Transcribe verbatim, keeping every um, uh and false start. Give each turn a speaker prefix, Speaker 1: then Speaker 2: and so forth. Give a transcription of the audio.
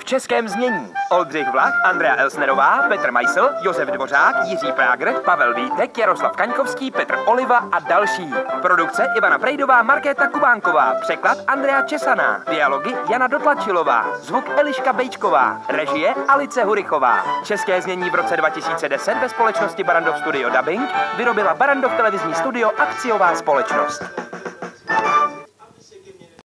Speaker 1: českém znění. Oldřich Vlach, Andrea Elsnerová, Petr Meisl, Josef Dvořák, Jiří Prágr, Pavel Vítek, Jaroslav Kaňkovský, Petr Oliva a další. Produkce Ivana Frejdová, Markéta Kubánková, překlad Andrea Česaná, dialogy Jana Dotlačilová, zvuk Eliška Bejčková, režie Alice Hurichová. České znění v roce dva tisíce deset ve společnosti Barrandov Studio Dubbing vyrobila Barrandov televizní studio akciová společnost.